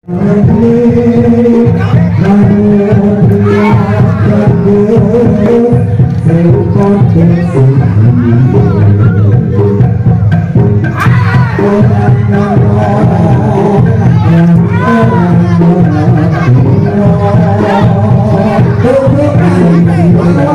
Hãy subscribe cho kênh Ghiền Mì Gõ để không bỏ lỡ